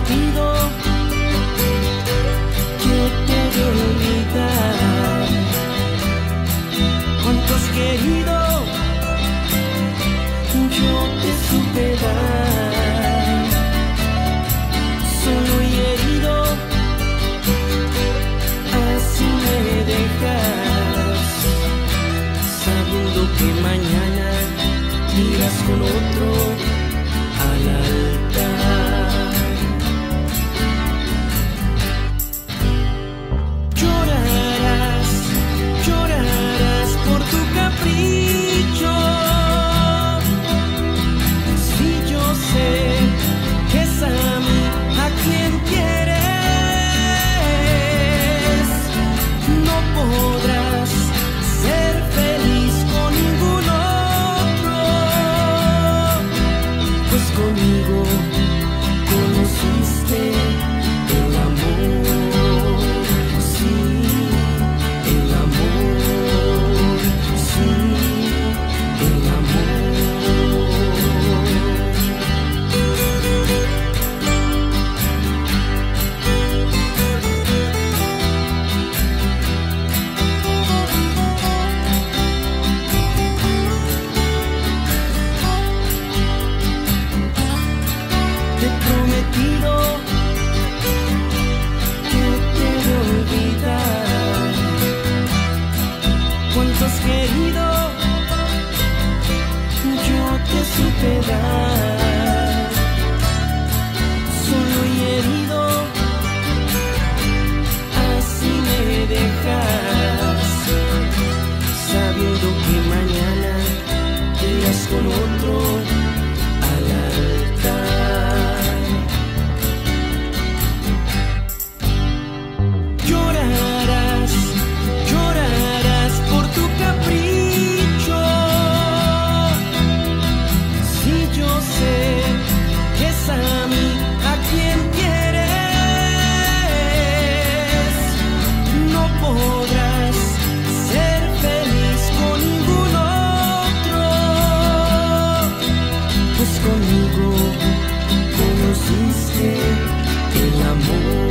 prometido que te he de olvidar. Cuánto has querido, yo te supe dar. Solo y herido, así me dejas, sabiendo que mañana irás con otro al altar. Llorarás, llorarás por tu capricho. Si yo sé que es a mí a quien quieres, no podrás ser feliz con ningún otro, pues conmigo conociste el amor, sí, el amor, sí, el amor. Te he prometido que te he de olvidar. Cuánto has querido, yo te supe dar. Solo y herido, así me dejas, sabiendo que mañana irás con otro al altar. Llorarás, llorarás por tu capricho. Si yo sé que es a mí a quien quieres, no podrás ser feliz con ningún otro, pues conmigo conociste el amor.